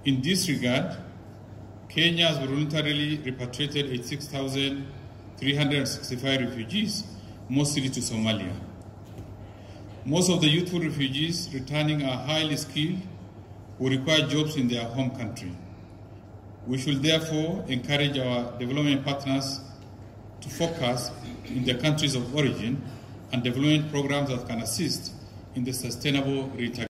In this regard, Kenya has voluntarily repatriated 86,365 refugees, mostly to Somalia. Most of the youthful refugees returning are highly skilled who require jobs in their home country. We should therefore encourage our development partners to focus in their countries of origin and development programs that can assist in the sustainable reintegration.